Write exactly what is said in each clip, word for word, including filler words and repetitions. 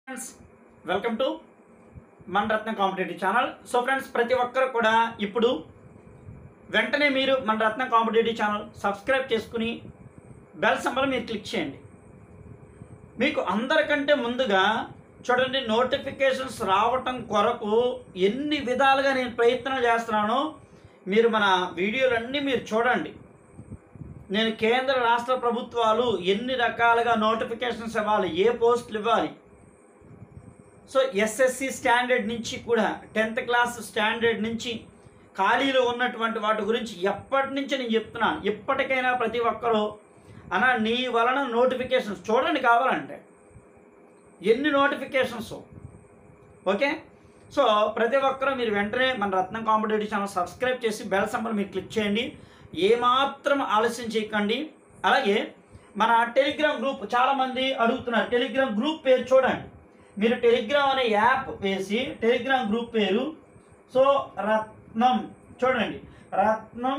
Friends welcome to మన Ratnam competitive channel. So friends, ప్రతి ఒక్కరు కూడా ఇప్పుడు వెంటనే మీరు మన రత్నం కాంపిటేటివ్ ఛానల్ సబ్స్క్రైబ్ చేసుకుని బెల్ సింబల్ మీరు క్లిక్ చేయండి. మీకు అందరికంటే ముందుగా చూడండి, నోటిఫికేషన్స్ రావటం కొరకు ఎన్ని విధాలుగా నేను ప్రయత్నం చేస్తున్నానో మీరు మన వీడియోలన్నీ మీరు చూడండి. నేను కేంద్ర రాష్ట్ర ప్రభుత్వాలు ఎన్ని రకాలుగా నోటిఫికేషన్స్ ఇవ్వాలి, ఏ పోస్టులు ఇవ్వాలి, సో ఎస్ఎస్సి స్టాండర్డ్ నుంచి కూడా టెన్త్ క్లాస్ స్టాండర్డ్ నుంచి ఖాళీలో ఉన్నటువంటి వాటి గురించి ఎప్పటి నుంచి నేను చెప్తున్నాను. ఇప్పటికైనా ప్రతి ఒక్కరూ అన్నా నీ వలన నోటిఫికేషన్స్ చూడండి, కావాలంటే ఎన్ని నోటిఫికేషన్స్. ఓకే, సో ప్రతి ఒక్కరూ మీరు వెంటనే మన రత్నం కాంపిటేటివ్ ఛానల్ సబ్స్క్రైబ్ చేసి బెల్ సింబల్ మీరు క్లిక్ చేయండి. ఏమాత్రం ఆలస్యం చేయకండి. అలాగే మన టెలిగ్రామ్ గ్రూప్ చాలామంది అడుగుతున్నారు, టెలిగ్రామ్ గ్రూప్ పేరు చూడండి. మీరు టెలిగ్రామ్ అనే యాప్ వేసి టెలిగ్రామ్ గ్రూప్ పేరు సో రత్నం చూడండి, Ratnam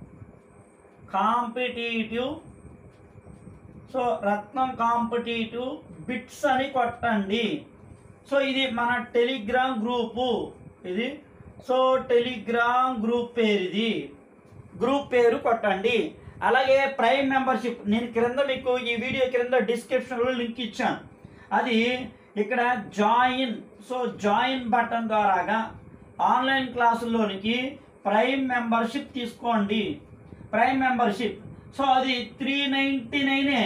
competitive so Ratnam competitive bits అని కొట్టండి. సో ఇది మన టెలిగ్రామ్ గ్రూపు, ఇది సో టెలిగ్రామ్ గ్రూప్ పేరు, ఇది గ్రూప్ పేరు కొట్టండి. అలాగే ప్రైమ్ మెంబర్షిప్ నేను క్రింద మీకు ఈ వీడియో క్రింద డిస్క్రిప్షన్లో లింక్ ఇచ్చాను. అది ఇక్కడ జాయిన్ సో జాయిన్ బటన్ ద్వారాగా ఆన్లైన్ క్లాసుల్లోనికి ప్రైమ్ మెంబర్షిప్ తీసుకోండి. ప్రైమ్ మెంబర్షిప్ సో అది త్రీ నైంటీ నైనే.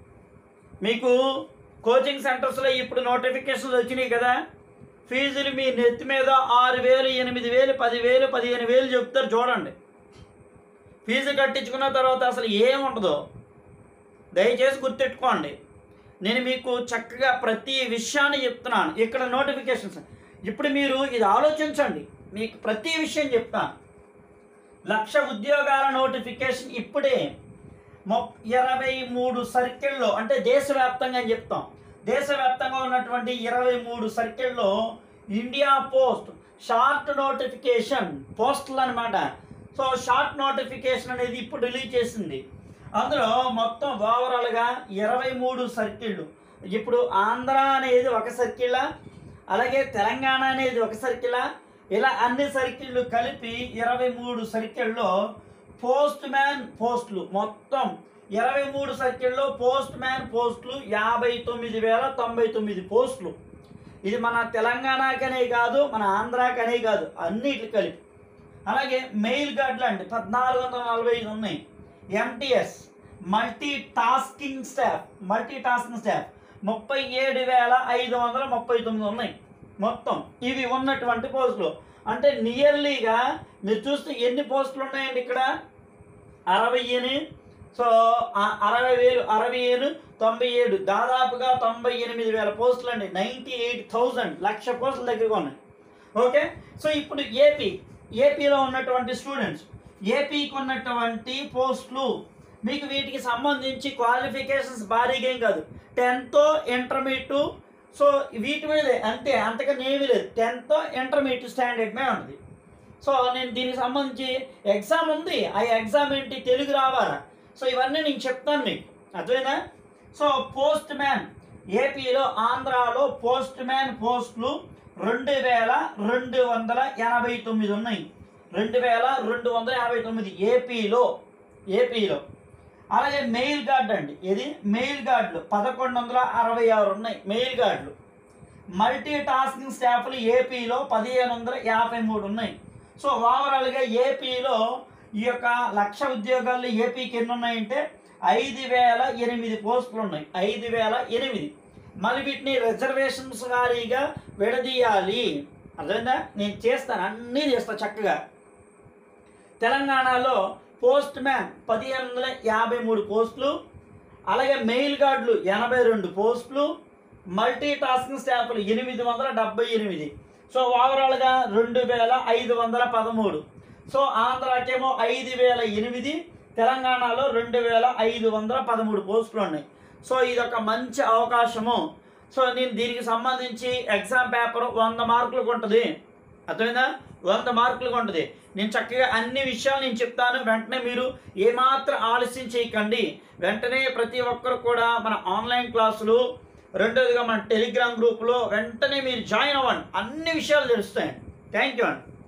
మీకు కోచింగ్ సెంటర్స్లో ఇప్పుడు నోటిఫికేషన్స్ వచ్చినాయి కదా, ఫీజులు మీ నెత్తి మీద ఆరు వేలు ఎనిమిది వేలు పదివేలు పదిహేను వేలు చెప్తారు. చూడండి, ఫీజు కట్టించుకున్న తర్వాత అసలు ఏముంటుందో దయచేసి గుర్తెట్టుకోండి. నేను మీకు చక్కగా ప్రతి విషయాన్ని చెప్తున్నాను. ఇక్కడ నోటిఫికేషన్స్ ఇప్పుడు మీరు ఇది ఆలోచించండి, మీకు ప్రతి విషయం చెప్తాను. లక్ష ఉద్యోగాల నోటిఫికేషన్ ఇప్పుడే మొ ఇరవై మూడు సర్కిల్లో, అంటే దేశవ్యాప్తంగా అని చెప్తాం, దేశవ్యాప్తంగా ఉన్నటువంటి ఇరవై మూడు సర్కిల్లో ఇండియా పోస్ట్ షార్ట్ నోటిఫికేషన్ పోస్టులు అనమాట. సో షార్ట్ నోటిఫికేషన్ అనేది ఇప్పుడు రిలీజ్ చేసింది. అందులో మొత్తం ఓవరాల్గా ఇరవై మూడు సర్కిళ్ళు. ఇప్పుడు ఆంధ్ర అనేది ఒక సర్కిలా, అలాగే తెలంగాణ అనేది ఒక సర్కిలా, ఇలా అన్ని సర్కిళ్ళు కలిపి ఇరవై మూడు సర్కిల్లో పోస్ట్ మ్యాన్ పోస్టులు మొత్తం ఇరవై మూడు సర్కిల్లో పోస్ట్ మ్యాన్ పోస్టులు యాభై తొమ్మిది వేల తొంభై తొమ్మిది పోస్టులు. ఇది మన తెలంగాణకనే కాదు, మన ఆంధ్రాకనే కాదు, అన్నిటి కలిపి. అలాగే మెయిల్ గార్డులు అండి పద్నాలుగు వందల నలభై ఐదు ఉన్నాయి. MTS multi tasking staff multi tasking staff ముప్పై ఏడు వేల ఐదు వందల ముప్పై తొమ్మిది ఉన్నాయి మొత్తం. ఇవి ఉన్నటువంటి పోస్టులు అంటే నియర్లీగా మీరు చూస్తే ఎన్ని పోస్టులు ఉన్నాయండి ఇక్కడ, అరవై ఏని సో అరవై వేలు అరవై ఏడు తొంభై ఏడు దాదాపుగా తొంభై ఎనిమిది వేల పోస్టులు అండి. నైంటీ ఎయిట్ థౌజండ్ లక్ష పోస్టుల దగ్గరగా ఉన్నాయి. ఓకే, సో ఇప్పుడు ఏపీ ఏపీలో ఉన్నటువంటి స్టూడెంట్స్, ఏపీకి ఉన్నటువంటి పోస్టులు మీకు వీటికి సంబంధించి క్వాలిఫికేషన్స్ భారీగా ఏం కాదు, టెన్త్ ఇంటర్మీడియట్ సో వీటి మీదే అంతే, అంతకన్నా ఏమీ లేదు. టెన్త్ ఇంటర్మీడియట్ స్టాండర్డ్ మీద ఉంటుంది. సో నేను దీనికి సంబంధించి ఎగ్జామ్ ఉంది, ఆ ఎగ్జామ్ ఏంటి, తెలుగు రావాలా, సో ఇవన్నీ నేను చెప్తాను మీకు, అర్థమైనా. సో పోస్ట్ మ్యాన్ ఏపీలో ఆంధ్రాలో పోస్ట్ మ్యాన్ పోస్టులు రెండు వేల రెండు వందల ఎనభై తొమ్మిది ఉన్నాయి. రెండు వేల రెండు వందల యాభై తొమ్మిది ఏపీలో ఏపీలో అలాగే మెయిల్ గార్డ్ అండి, ఇది మెయిల్ గార్డులు పదకొండు వందల అరవై ఆరు ఉన్నాయి మెయిల్ గార్డులు. మల్టీ టాస్కింగ్ స్టాఫ్లు ఏపీలో పదిహేను వందల యాభై మూడు ఉన్నాయి. సో ఓవరాల్గా ఏపీలో ఈ యొక్క లక్ష ఉద్యోగాల్లో ఏపీకి ఎన్ని ఉన్నాయంటే ఐదు వేల ఎనిమిది పోస్టులు ఉన్నాయి. ఐదు వేల ఎనిమిది మళ్ళీ వీటిని రిజర్వేషన్స్ వారీగా విడదీయాలి, అర్థమైందా. నేను చేస్తాను, అన్నీ చేస్తాను చక్కగా. తెలంగాణలో పోస్ట్ మ్యాన్ పదిహేను వందల యాభై మూడు పోస్టులు, అలాగే మెయిల్ గార్డులు ఎనభై రెండు పోస్టులు, మల్టీ టాస్కింగ్ స్టాఫ్లు ఎనిమిది వందల డెబ్బై ఎనిమిది. సో ఓవరాల్గా రెండు వేల ఐదు వందల పదమూడు. సో ఆంధ్రాకేమో ఐదు వేల ఎనిమిది, తెలంగాణలో రెండు వేల ఐదు వందల పదమూడు పోస్టులు ఉన్నాయి. సో ఇది ఒక మంచి అవకాశము. సో నేను దీనికి సంబంధించి ఎగ్జామ్ పేపర్ వంద మార్కులకు ఉంటుంది, అర్థమైందా, వంద మార్కులకు ఉంటుంది. నేను చక్కగా అన్ని విషయాలు నేను చెప్తాను. వెంటనే మీరు ఏమాత్రం ఆలస్యం చేయకండి. వెంటనే ప్రతి ఒక్కరు కూడా మన ఆన్లైన్ క్లాసులు రెండోదిగా మన టెలిగ్రామ్ గ్రూప్లో వెంటనే మీరు జాయిన్ అవ్వండి, అన్ని విషయాలు తెలుస్తాయండి. థ్యాంక్ యూ అండి.